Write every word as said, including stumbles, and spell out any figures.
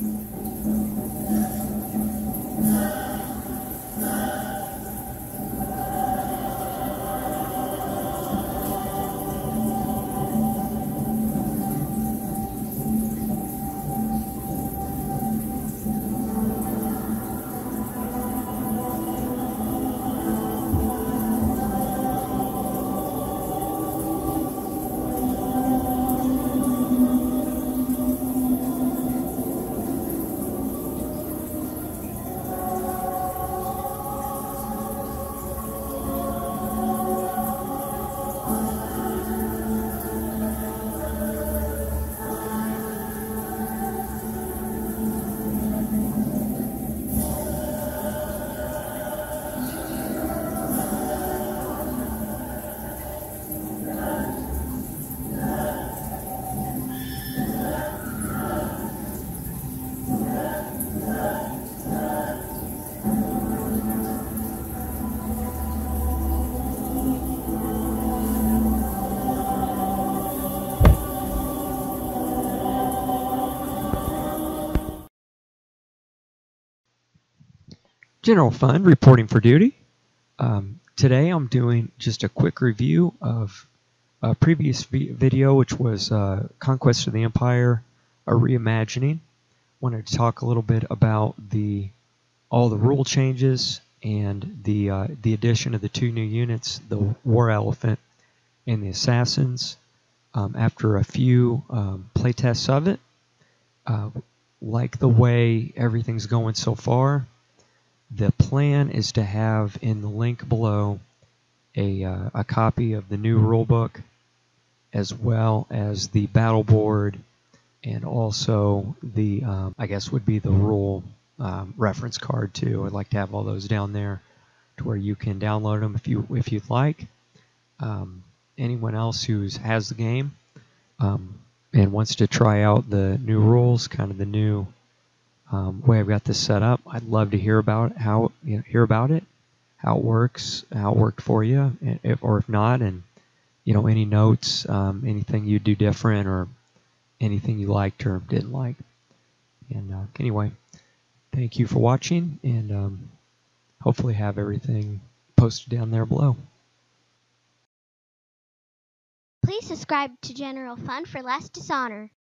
General Fund reporting for duty. Um, today I'm doing just a quick review of a previous video, which was uh, Conquest of the Empire, a reimagining. Wanted to talk a little bit about the all the rule changes and the uh, the addition of the two new units, the War Elephant and the Assassins. Um, after a few um, playtests of it, uh, like the way everything's going so far. The plan is to have in the link below a, uh, a copy of the new rulebook, as well as the battle board, and also the, um, I guess would be the rule um, reference card too. I'd like to have all those down there to where you can download them if you if you'd like. Um, anyone else who has the game um, and wants to try out the new rules, kind of the new Um, way I've got this set up, I'd love to hear about how you know, hear about it, how it works, how it worked for you, if, or if not, and you know any notes, um, anything you do different, or anything you liked or didn't like. And uh, anyway, thank you for watching, and um, hopefully have everything posted down there below. Please subscribe to General Fund for less dishonor.